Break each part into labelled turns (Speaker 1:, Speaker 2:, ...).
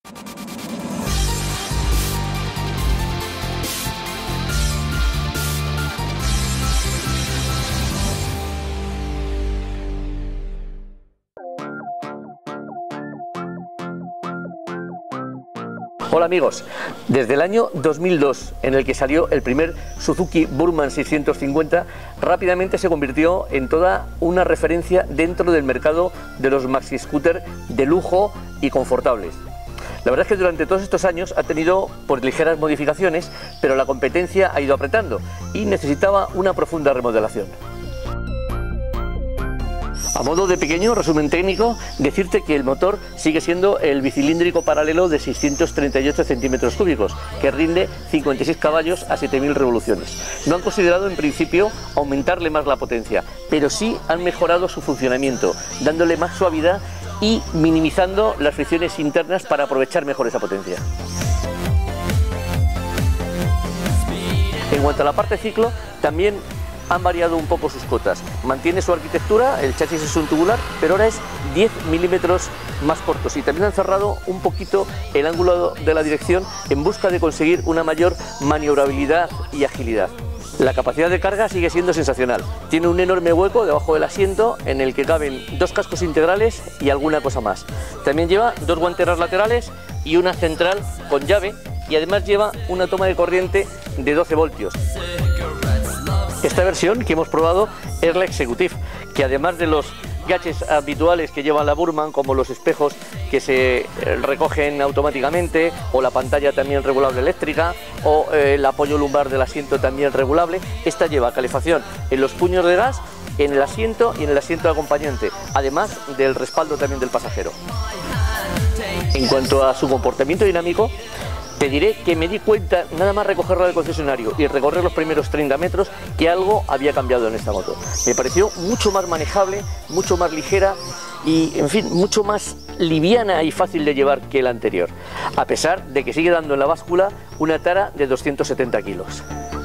Speaker 1: Hola amigos, desde el año 2002, en el que salió el primer Suzuki Burman 650, rápidamente se convirtió en toda una referencia dentro del mercado de los maxi scooter de lujo y confortables. La verdad es que durante todos estos años ha tenido pues ligeras modificaciones, pero la competencia ha ido apretando y necesitaba una profunda remodelación. A modo de pequeño resumen técnico, decirte que el motor sigue siendo el bicilíndrico paralelo de 638 centímetros cúbicos, que rinde 56 caballos a 7000 revoluciones. No han considerado en principio aumentarle más la potencia, pero sí han mejorado su funcionamiento, dándole más suavidad y minimizando las fricciones internas para aprovechar mejor esa potencia. En cuanto a la parte ciclo, también han variado un poco sus cotas. Mantiene su arquitectura, el chasis es un tubular, pero ahora es 10 milímetros más cortos, y también han cerrado un poquito el ángulo de la dirección en busca de conseguir una mayor maniobrabilidad y agilidad. La capacidad de carga sigue siendo sensacional. Tiene un enorme hueco debajo del asiento en el que caben 2 cascos integrales y alguna cosa más. También lleva 2 guanteras laterales y una central con llave, y además lleva una toma de corriente de 12 voltios. Esta versión que hemos probado es la Executive, que además de los gadgets habituales que lleva la Burman, como los espejos que se recogen automáticamente, o la pantalla también regulable eléctrica, o el apoyo lumbar del asiento también regulable, esta lleva calefacción en los puños de gas, en el asiento y en el asiento acompañante, además del respaldo también del pasajero. En cuanto a su comportamiento dinámico, te diré que me di cuenta, nada más recogerla del concesionario y recorrer los primeros 30 metros, que algo había cambiado en esta moto. Me pareció mucho más manejable, mucho más ligera y, en fin, mucho más liviana y fácil de llevar que la anterior, a pesar de que sigue dando en la báscula una tara de 270 kilos.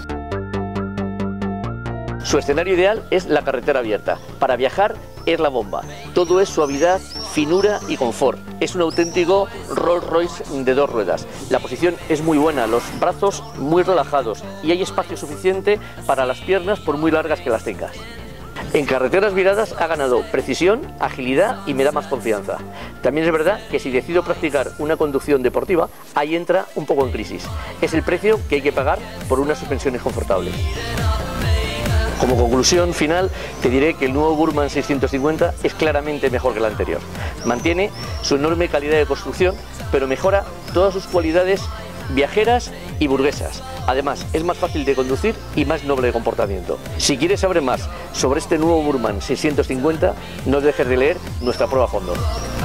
Speaker 1: Su escenario ideal es la carretera abierta. Para viajar es la bomba. Todo es suavidad, finura y confort. Es un auténtico Rolls Royce de 2 ruedas. La posición es muy buena, los brazos muy relajados y hay espacio suficiente para las piernas por muy largas que las tengas. En carreteras viradas ha ganado precisión, agilidad y me da más confianza. También es verdad que si decido practicar una conducción deportiva, ahí entra un poco en crisis. Es el precio que hay que pagar por unas suspensiones confortables. Como conclusión final, te diré que el nuevo Burman 650 es claramente mejor que el anterior. Mantiene su enorme calidad de construcción, pero mejora todas sus cualidades viajeras y burguesas. Además, es más fácil de conducir y más noble de comportamiento. Si quieres saber más sobre este nuevo Burman 650, no dejes de leer nuestra prueba a fondo.